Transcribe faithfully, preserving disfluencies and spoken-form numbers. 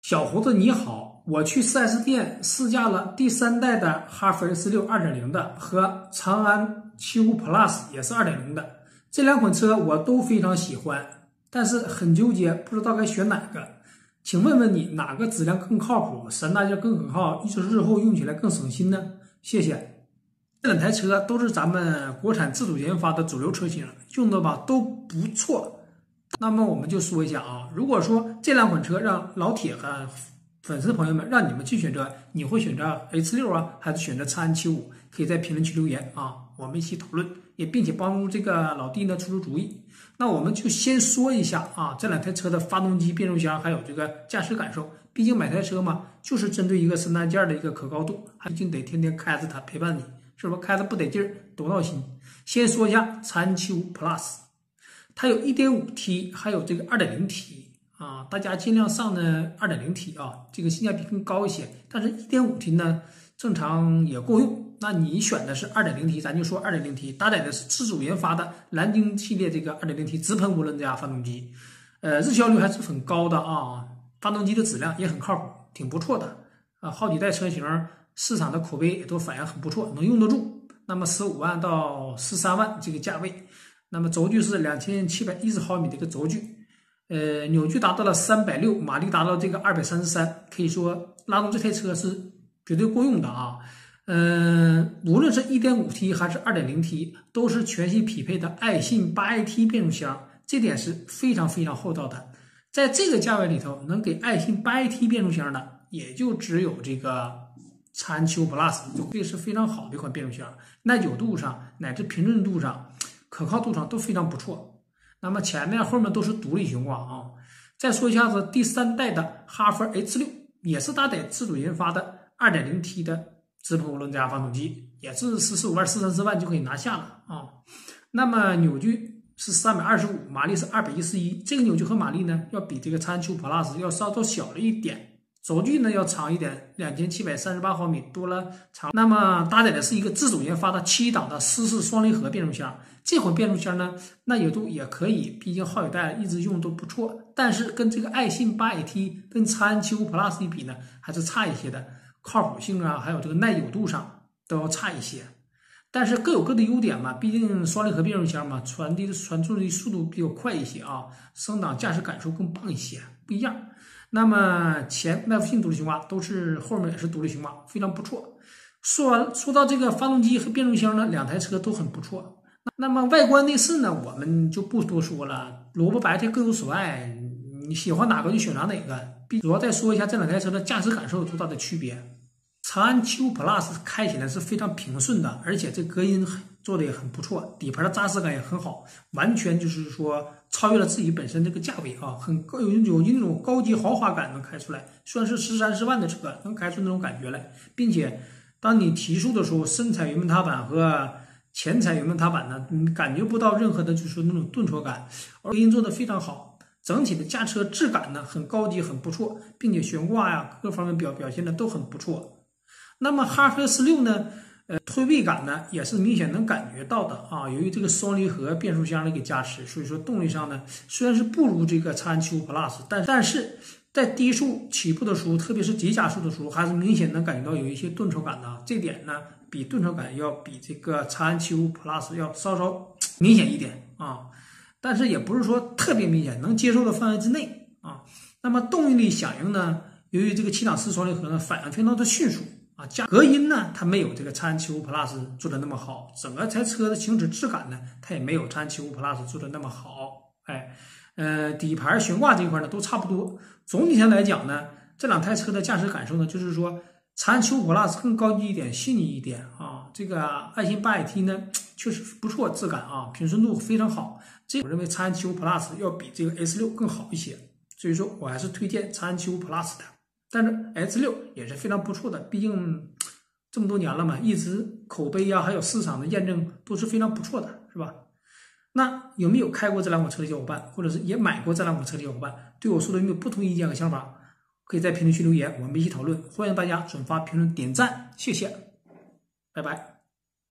小胡子你好，我去 四 S 店试驾了第三代的哈弗 H 六 二点零 的和长安七五 Plus 也是 二点零 的，这两款车我都非常喜欢，但是很纠结，不知道该选哪个。请问问你哪个质量更靠谱，三大件更可靠，一是日后用起来更省心呢？谢谢。这两台车都是咱们国产自主研发的主流车型，用的吧都不错。那么我们就说一下啊，如果说这两款车让老铁和粉丝朋友们让你们去选择，你会选择 H 六 啊，还是选择长安七五？可以在评论区留言啊，我们一起讨论，也并且帮助这个老弟呢出出主意。那我们就先说一下啊，这两台车的发动机、变速箱还有这个驾驶感受。毕竟买台车嘛，就是针对一个三大件的一个可靠度，毕竟得天天开着它陪伴你，是不是？开着不得劲儿，多闹心。先说一下长安七五 Plus。它有 一点五 T， 还有这个 二点零 T 啊，大家尽量上呢 二点零 T 啊，这个性价比更高一些。但是 一点五 T 呢，正常也够用。那你选的是 二点零 T， 咱就说 二点零 T， 搭载的是自主研发的蓝鲸系列这个 二点零 T 直喷涡轮增压发动机，呃，日销率还是很高的啊，发动机的质量也很靠谱，挺不错的啊。好几代车型市场的口碑也都反应很不错，能用得住。那么十五万到十三万这个价位。那么轴距是两千七百一十毫米的一个轴距，呃，扭矩达到了三百六，马力达到这个二百三十三，可以说拉动这台车是绝对够用的啊。嗯、呃，无论是 一点五 T 还是 二点零 T， 都是全系匹配的爱信 八 A T 变速箱，这点是非常非常厚道的。在这个价位里头，能给爱信 八 A T 变速箱的，也就只有这个长安七五 Plus， 这是非常好的一款变速箱，耐久度上乃至平顺度上。可靠度上都非常不错，那么前面后面都是独立悬挂啊。再说一下子第三代的哈弗 H 六，也是搭载自主研发的 二点零 T 的直喷涡轮增压发动机，也是十四五万、十三四万就可以拿下了啊。那么扭矩是三百二十五，马力是二百一十一，这个扭矩和马力呢，要比这个长安七五 Plus 要稍稍小了一点。轴距呢要长一点，两千七百三十八毫米，多了长。那么搭载的是一个自主研发的七档的湿式双离合变速箱，这款变速箱呢耐久度也可以，毕竟好几代一直用都不错。但是跟这个爱信 八 A T 跟长安七五 Plus 一比呢，还是差一些的，靠谱性啊，还有这个耐久度上都要差一些。但是各有各的优点嘛，毕竟双离合变速箱嘛，传递的传输的速度比较快一些啊，升档驾驶感受更棒一些，不一样。那么前麦弗逊独立悬挂都是后面也是独立悬挂，非常不错。说完说到这个发动机和变速箱呢，两台车都很不错。那么外观内饰呢，我们就不多说了，萝卜白菜各有所爱，你喜欢哪个就选择哪个。主要再说一下这两台车的驾驶感受有多大的区别。长安七五 Plus 开起来是非常平顺的，而且这隔音做的也很不错，底盘的扎实感也很好，完全就是说超越了自己本身这个价位啊，很高有有那种高级豪华感能开出来。虽然是十三四万的车，能开出那种感觉来，并且当你提速的时候，深踩油门踏板和前踩油门踏板呢，你感觉不到任何的就是那种顿挫感，而隔音做的非常好。整体的驾车质感呢很高级，很不错，并且悬挂呀各方面表表现的都很不错。那么哈弗 H 六呢，呃，推背感呢也是明显能感觉到的啊。由于这个双离合变速箱的给加持，所以说动力上呢虽然是不如这个长安七五 Plus， 但但是在低速起步的时候，特别是急加速的时候，还是明显能感觉到有一些顿挫感的。这点呢，比顿挫感要比这个长安七五 Plus 要稍稍明显一点啊，但是也不是说特别明显，能接受的范围之内啊。那么动力响应呢，由于这个七档式双离合呢，反应非常的迅速。啊，加隔音呢，它没有这个长安七五 Plus 做的那么好，整个台车的行驶质感呢，它也没有长安七五 Plus 做的那么好。哎，呃，底盘悬挂这一块呢都差不多。总体上来讲呢，这两台车的驾驶感受呢，就是说长安七五 Plus 更高级一点，细腻一点啊。这个爱信 八 A T 呢，确实不错，质感啊，平顺度非常好。这我认为长安七五 Plus 要比这个 H 六更好一些，所以说我还是推荐长安七五 Plus 的。但是 H 六也是非常不错的，毕竟这么多年了嘛，一直口碑呀、啊，还有市场的验证都是非常不错的，是吧？那有没有开过这两款车的小伙伴，或者是也买过这两款车的小伙伴，对我说的有没有不同意见和想法，可以在评论区留言，我们一起讨论。欢迎大家转发、评论、点赞，谢谢，拜拜。